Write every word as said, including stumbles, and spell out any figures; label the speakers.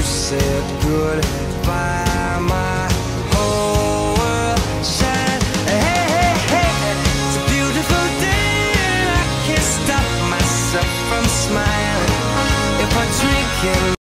Speaker 1: said goodbye, my whole world shined. Hey, hey, hey, it's a beautiful day, and I can't stop myself from smiling. If I drink and